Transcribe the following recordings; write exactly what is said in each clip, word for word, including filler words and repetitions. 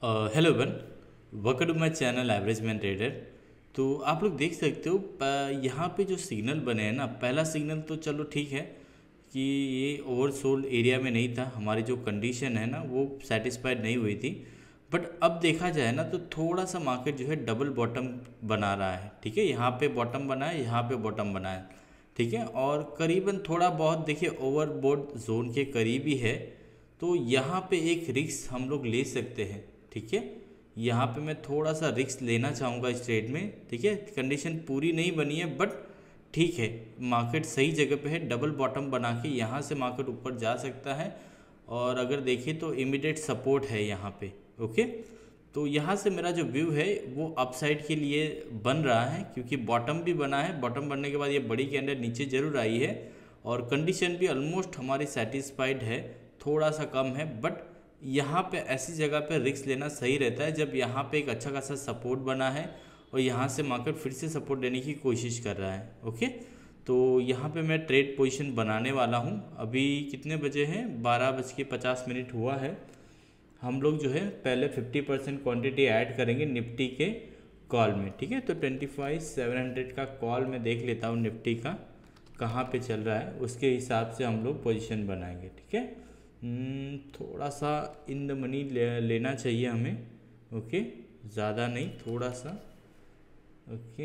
Hello one, welcome to my channel average man trader. तो आप लोग देख सकते हो प- यहाँ पे जो सिग्नल बने हैं ना, पहला सिग्नल तो चलो ठीक है कि ये ओवरसोल्ड एरिया में नहीं था, हमारी जो कंडीशन है ना वो सेटिस्फाइड नहीं हुई थी। बट अब देखा जाए ना तो थोड़ा सा मार्केट जो है डबल बॉटम बना रहा है। ठीक है, यहाँ पे बॉटम बना है, यहाँ पे बॉटम बना है। ठीक है, और करीबन थोड़ा बहुत देखिए ओवरबोट जोन के करीब ही है। तो यहाँ पे एक रिस्क हम लोग ले सकते हैं। ठीक है, यहाँ पे मैं थोड़ा सा रिस्क लेना चाहूँगा इस ट्रेड में। ठीक है, कंडीशन पूरी नहीं बनी है बट ठीक है, मार्केट सही जगह पे है। डबल बॉटम बना के यहाँ से मार्केट ऊपर जा सकता है, और अगर देखिए तो इमीडिएट सपोर्ट है यहाँ पे। ओके, तो यहाँ से मेरा जो व्यू है वो अपसाइड के लिए बन रहा है, क्योंकि बॉटम भी बना है। बॉटम बनने के बाद ये बड़ी कैंडल नीचे जरूर आई है, और कंडीशन भी ऑलमोस्ट हमारी सेटिस्फाइड है, थोड़ा सा कम है। बट यहाँ पे ऐसी जगह पे रिस्क लेना सही रहता है जब यहाँ पे एक अच्छा खासा सपोर्ट बना है और यहाँ से मार्केट फिर से सपोर्ट देने की कोशिश कर रहा है। ओके, तो यहाँ पे मैं ट्रेड पोजीशन बनाने वाला हूँ। अभी कितने बजे हैं? बारह बज के पचास मिनट हुआ है। हम लोग जो है पहले फिफ्टी परसेंट क्वान्टिटी ऐड करेंगे निफ्टी के कॉल में। ठीक है, तो ट्वेंटी फाइव सेवन हंड्रेड का कॉल मैं देख लेता हूँ निफ्टी का कहाँ पे चल रहा है, उसके हिसाब से हम लोग पोजीशन बनाएंगे। ठीक है, हम्म, थोड़ा सा इन द मनी ले, लेना चाहिए हमें। ओके, ज़्यादा नहीं, थोड़ा सा। ओके,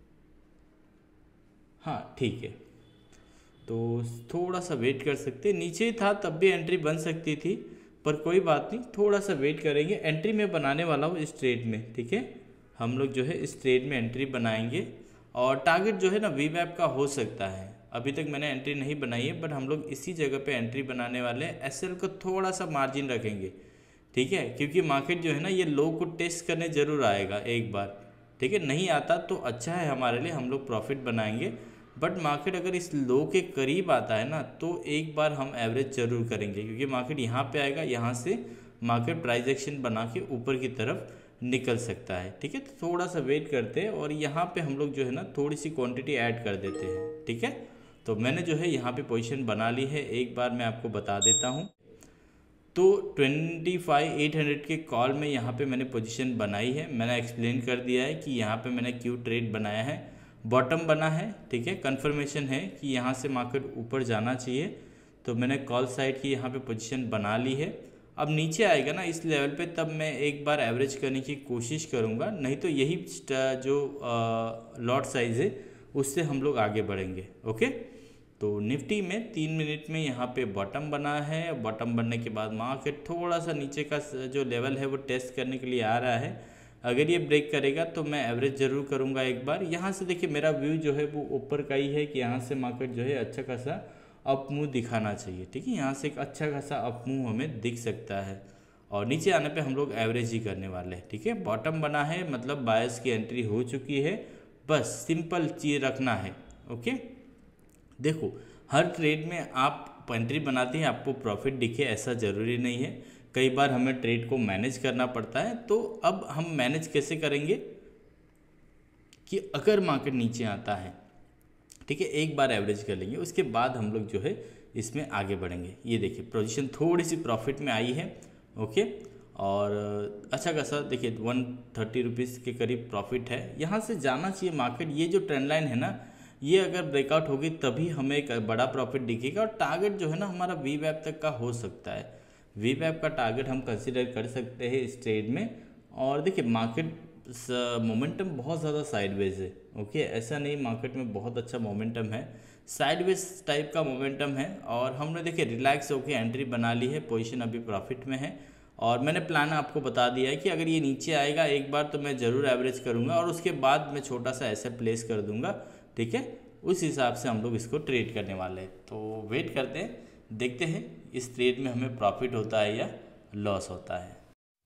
हाँ ठीक है, तो थोड़ा सा वेट कर सकते। नीचे था तब भी एंट्री बन सकती थी, पर कोई बात नहीं, थोड़ा सा वेट करेंगे। एंट्री मैं बनाने वाला हूँ इस ट्रेड में। ठीक है, हम लोग जो है इस ट्रेड में एंट्री बनाएंगे, और टारगेट जो है ना वी वैप का हो सकता है। अभी तक मैंने एंट्री नहीं बनाई है, बट हम लोग इसी जगह पे एंट्री बनाने वाले हैं। एसएल को थोड़ा सा मार्जिन रखेंगे। ठीक है, क्योंकि मार्केट जो है ना ये लो को टेस्ट करने जरूर आएगा एक बार। ठीक है, नहीं आता तो अच्छा है हमारे लिए, हम लोग प्रॉफिट बनाएंगे। बट मार्केट अगर इस लो के करीब आता है ना तो एक बार हम एवरेज जरूर करेंगे, क्योंकि मार्केट यहाँ पे आएगा, यहाँ से मार्केट प्राइस एक्शन बना के ऊपर की तरफ निकल सकता है। ठीक है, तो थोड़ा सा वेट करते हैं, और यहाँ पे हम लोग जो है ना थोड़ी सी क्वांटिटी ऐड कर देते हैं। ठीक है, तो मैंने जो है यहाँ पे पोजीशन बना ली है, एक बार मैं आपको बता देता हूँ। तो ट्वेंटी फाइव एट हंड्रेड के कॉल में यहाँ पे मैंने पोजीशन बनाई है। मैंने एक्सप्लेन कर दिया है कि यहाँ पे मैंने क्यू ट्रेड बनाया है, बॉटम बना है। ठीक है, कंफर्मेशन है कि यहाँ से मार्केट ऊपर जाना चाहिए, तो मैंने कॉल साइड की यहाँ पे पोजीशन बना ली है। अब नीचे आएगा ना इस लेवल पे, तब मैं एक बार एवरेज करने की कोशिश करूँगा, नहीं तो यही जो लॉट साइज़ है उससे हम लोग आगे बढ़ेंगे। ओके, तो निफ्टी में तीन मिनट में यहाँ पे बॉटम बना है। बॉटम बनने के बाद मार्केट थोड़ा सा नीचे का जो लेवल है वो टेस्ट करने के लिए आ रहा है। अगर ये ब्रेक करेगा तो मैं एवरेज जरूर करूँगा एक बार। यहाँ से देखिए मेरा व्यू जो है वो ऊपर का ही है कि यहाँ से मार्केट जो है अच्छा खासा अप मूव दिखाना चाहिए। ठीक है, यहाँ से एक अच्छा खासा अप मूव हमें दिख सकता है, और नीचे आने पे हम लोग एवरेज ही करने वाले हैं। ठीक है, बॉटम बना है मतलब बायस की एंट्री हो चुकी है, बस सिंपल चीज़ रखना है। ओके, देखो हर ट्रेड में आप एंट्री बनाते हैं आपको प्रॉफिट दिखे ऐसा ज़रूरी नहीं है, कई बार हमें ट्रेड को मैनेज करना पड़ता है। तो अब हम मैनेज कैसे करेंगे कि अगर मार्केट नीचे आता है, ठीक है, एक बार एवरेज कर लेंगे, उसके बाद हम लोग जो है इसमें आगे बढ़ेंगे। ये देखिए पोजीशन थोड़ी सी प्रॉफिट में आई है। ओके, और अच्छा खासा देखिए वन थर्टी रुपीज़ के करीब प्रॉफिट है। यहाँ से जाना चाहिए मार्केट। ये जो ट्रेंड लाइन है ना, ये अगर ब्रेकआउट होगी तभी हमें एक बड़ा प्रॉफिट दिखेगा, और टारगेट जो है ना हमारा वी वैप तक का हो सकता है। वी वैप का टारगेट हम कंसीडर कर सकते हैं इस ट्रेड में। और देखिए मार्केट मोमेंटम बहुत ज़्यादा साइडवेज है। ओके, ऐसा नहीं मार्केट में बहुत अच्छा मोमेंटम है, साइडवेज टाइप का मोमेंटम है। और हमने देखिए रिलैक्स होकर एंट्री बना ली है, पोजीशन अभी प्रॉफिट में है। और मैंने प्लान आपको बता दिया है कि अगर ये नीचे आएगा एक बार तो मैं ज़रूर एवरेज करूँगा, और उसके बाद मैं छोटा सा ऐसे प्लेस कर दूँगा। ठीक है, उस हिसाब से हम लोग इसको ट्रेड करने वाले हैं। तो वेट करते हैं, देखते हैं इस ट्रेड में हमें प्रॉफिट होता है या लॉस होता है।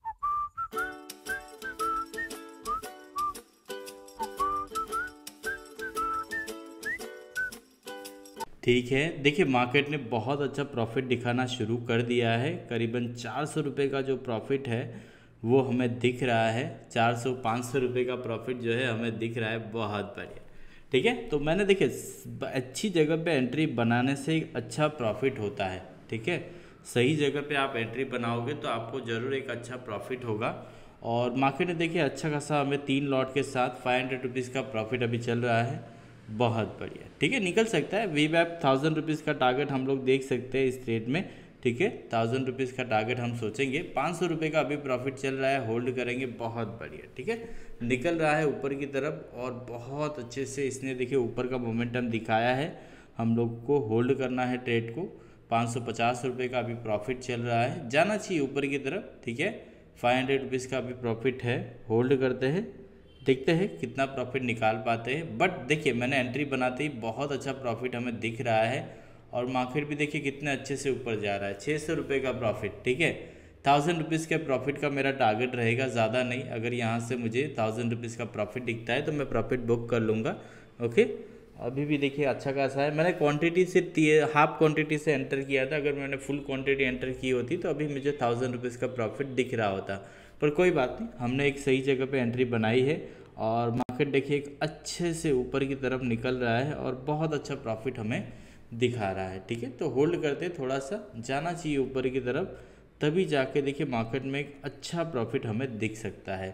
ठीक है, देखिए मार्केट ने बहुत अच्छा प्रॉफिट दिखाना शुरू कर दिया है। करीबन चार सौ रुपये का जो प्रॉफिट है वो हमें दिख रहा है। चार सौ पाँच सौ रुपये का प्रॉफिट जो है हमें दिख रहा है, बहुत बढ़िया। ठीक है, तो मैंने देखिए अच्छी जगह पे एंट्री बनाने से एक अच्छा प्रॉफिट होता है। ठीक है, सही जगह पे आप एंट्री बनाओगे तो आपको ज़रूर एक अच्छा प्रॉफिट होगा। और मार्केट में देखिए अच्छा खासा हमें तीन लॉट के साथ फाइव हंड्रेड रुपीज़ का प्रॉफिट अभी चल रहा है, बहुत बढ़िया। ठीक है, निकल सकता है। वी वैप थाउजेंड रुपीज़ का टारगेट हम लोग देख सकते हैं इस ट्रेड में। ठीक है, थाउजेंड रुपीज़ का टारगेट हम सोचेंगे। पाँच सौ रुपये का अभी प्रॉफिट चल रहा है, होल्ड करेंगे, बहुत बढ़िया। ठीक है, निकल रहा है ऊपर की तरफ और बहुत अच्छे से इसने देखिए ऊपर का मोमेंटम दिखाया है। हम लोग को होल्ड करना है ट्रेड को। पाँच सौ पचास रुपये का अभी प्रॉफिट चल रहा है, जाना चाहिए ऊपर की तरफ। ठीक है, फाइव हंड्रेड रुपीज़ का अभी प्रॉफिट है, होल्ड करते हैं, देखते हैं कितना प्रॉफिट निकाल पाते हैं। बट देखिए मैंने एंट्री बनाते ही बहुत अच्छा प्रॉफिट हमें दिख रहा है और मार्केट भी देखिए कितने अच्छे से ऊपर जा रहा है। छः सौ रुपये का प्रॉफिट। ठीक है, थाउजेंड रुपीज़ के प्रॉफिट का मेरा टारगेट रहेगा, ज़्यादा नहीं। अगर यहाँ से मुझे थाउजेंड रुपीज़ का प्रॉफिट दिखता है तो मैं प्रॉफिट बुक कर लूँगा। ओके, अभी भी देखिए अच्छा खासा है। मैंने क्वांटिटी से हाफ क्वांटिटी से एंटर किया था, अगर मैंने फुल क्वांटिटी एंटर की होती तो अभी मुझे थाउजेंड रुपीज़ का प्रॉफिट दिख रहा होता। पर कोई बात नहीं, हमने एक सही जगह पे एंट्री बनाई है और मार्केट देखिए एक अच्छे से ऊपर की तरफ निकल रहा है और बहुत अच्छा प्रॉफिट हमें दिखा रहा है। ठीक है, तो होल्ड करते थोड़ा सा, जाना चाहिए ऊपर की तरफ, तभी जाके देखिए मार्केट में एक अच्छा प्रॉफिट हमें दिख सकता है।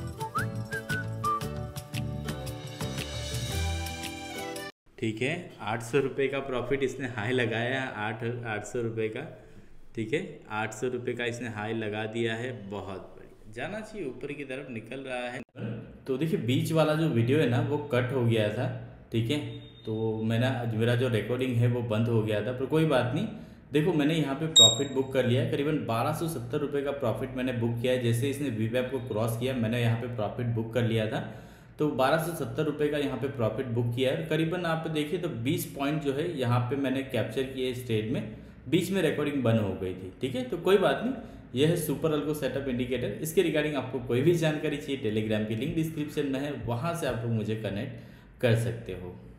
ठीक है, आठ सौ रुपये का प्रॉफिट इसने हाई लगाया है, आठ आठ सौ रुपये का। ठीक है, आठ सौ रुपये का इसने हाई लगा दिया है, बहुत बढ़िया, जाना चाहिए ऊपर की तरफ, निकल रहा है। तो देखिए बीच वाला जो वीडियो है ना वो कट हो गया था। ठीक है, तो मैंने मेरा जो रिकॉर्डिंग है वो बंद हो गया था, पर कोई बात नहीं। देखो मैंने यहाँ पे प्रॉफिट बुक कर लिया है, करीबन बारह सौ सत्तर रुपये का प्रॉफिट मैंने बुक किया है। जैसे इसने वी वैप को क्रॉस किया मैंने यहाँ पे प्रॉफिट बुक कर लिया था, तो बारह सौ सत्तर रुपये का यहाँ पे प्रॉफिट बुक किया है। करीबन आप देखिए तो बीस पॉइंट जो है यहाँ पे मैंने कैप्चर किए इस ट्रेड में, बीच में रिकॉर्डिंग बंद हो गई थी। ठीक है, तो कोई बात नहीं, यह है सुपर अल्गो सेटअप इंडिकेटर। इसके रिगार्डिंग आपको कोई भी जानकारी चाहिए, टेलीग्राम की लिंक डिस्क्रिप्शन में है, वहाँ से आप लोग मुझे कनेक्ट कर सकते हो।